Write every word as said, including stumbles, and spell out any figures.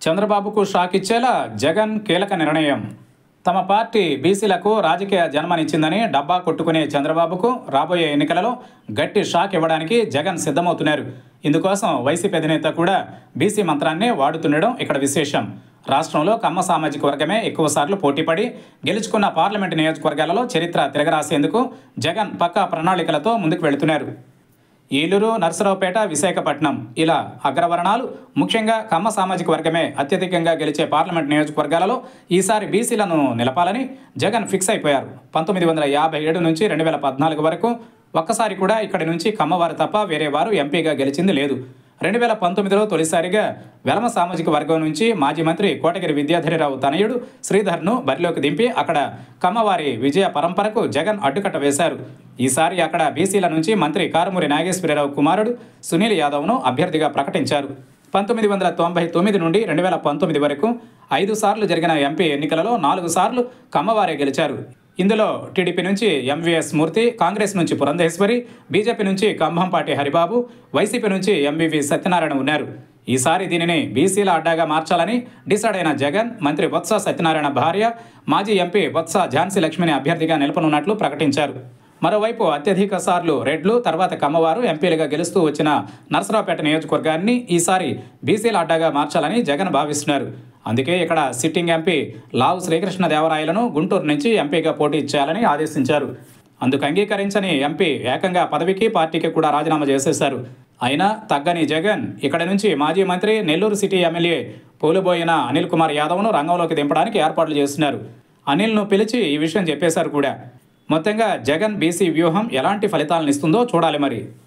చంద్రబాబుకు షాక్ ఇచ్చేలా జగన్ కీలక నిర్ణయం. తమ పార్టీ బీసీలకు రాజకీయ జన్మనిచ్చిందని డబ్బా కొట్టుకునే చంద్రబాబుకు రాబోయే ఎన్నికలలో గట్టి షాక్ ఇవ్వడానికి జగన్ సిద్ధమవుతున్నారు. ఇందుకోసం వైసీపీ అధినేత కూడా బీసీ మంత్రాన్నే వాడుతుండడం ఇక్కడ విశేషం. రాష్ట్రంలో కమ్మ సామాజిక వర్గమే ఎక్కువసార్లు పోటీపడి గెలుచుకున్న పార్లమెంటు నియోజకవర్గాలలో చరిత్ర తిరగరాసేందుకు జగన్ పక్కా ప్రణాళికలతో ముందుకు వెళుతున్నారు. ఏలూరు, నర్సరావుపేట, విశాఖపట్నం ఇలా అగ్రవర్ణాలు, ముఖ్యంగా కమ్మ సామాజిక వర్గమే అత్యధికంగా గెలిచే పార్లమెంట్ నియోజకవర్గాలలో ఈసారి బీసీలను నిలపాలని జగన్ ఫిక్స్ అయిపోయారు. పంతొమ్మిది వందల యాభై ఏడు నుంచి రెండు వేల పద్నాలుగు వరకు ఒక్కసారి కూడా ఇక్కడి నుంచి కమ్మవారు తప్ప వేరే వారు ఎంపీగా గెలిచింది లేదు. రెండు వేల పంతొమ్మిదిలో తొలిసారిగా వెలమ సామాజిక వర్గం నుంచి మాజీ మంత్రి కోటగిరి విద్యాధరిరావు తనయుడు శ్రీధర్ను బరిలోకి దింపి అక్కడ కమ్మవారి విజయ పరంపరకు జగన్ అడ్డుకట్ట వేశారు. ఈసారి అక్కడ బీసీల నుంచి మంత్రి కారుమూరి నాగేశ్వరరావు కుమారుడు సునీల్ యాదవ్ను అభ్యర్థిగా ప్రకటించారు. పంతొమ్మిది వందల తొంభై తొమ్మిది నుండి రెండు వేల పంతొమ్మిది వరకు ఐదు సార్లు జరిగిన ఎంపీ ఎన్నికలలో నాలుగు సార్లు కమ్మవారే గెలిచారు. ఇందులో టీడీపీ నుంచి ఎంవీఎస్ మూర్తి, కాంగ్రెస్ నుంచి పురంధేశ్వరి, బీజేపీ నుంచి కంభంపాటి హరిబాబు, వైసీపీ నుంచి ఎంవీవీ సత్యనారాయణ ఉన్నారు. ఈసారి దీనిని బీసీల అడ్డాగా మార్చాలని డిసైడ్ అయిన జగన్ మంత్రి బొత్స సత్యనారాయణ భార్య, మాజీ ఎంపీ బొత్స ఝాన్సీ లక్ష్మిని అభ్యర్థిగా నిలపనున్నట్లు ప్రకటించారు. మరోవైపు అత్యధిక సార్లు రెడ్లు, తర్వాత కమ్మవారు ఎంపీలుగా గెలుస్తూ వచ్చిన నర్సరావుపేట నియోజకవర్గాన్ని ఈసారి బీసీల అడ్డాగా మార్చాలని జగన్ భావిస్తున్నారు. అందుకే ఇక్కడ సిట్టింగ్ ఎంపీ లావు శ్రీకృష్ణదేవరాయలను గుంటూరు నుంచి ఎంపీగా పోటీ చేయాలని ఆదేశించారు. అందుకు అంగీకరించని ఎంపీ ఏకంగా పదవికి పార్టీకి కూడా రాజీనామా చేసేశారు. అయినా తగ్గని జగన్ ఇక్కడ నుంచి మాజీ మంత్రి, నెల్లూరు సిటీ ఎమ్మెల్యే పోలుబోయిన అనిల్ కుమార్ యాదవ్ను రంగంలోకి దింపడానికి ఏర్పాట్లు చేస్తున్నారు. అనిల్ను పిలిచి ఈ విషయం చెప్పేశారు కూడా. మొత్తంగా జగన్ బీసీ వ్యూహం ఎలాంటి ఫలితాలను ఇస్తుందో చూడాలి మరి.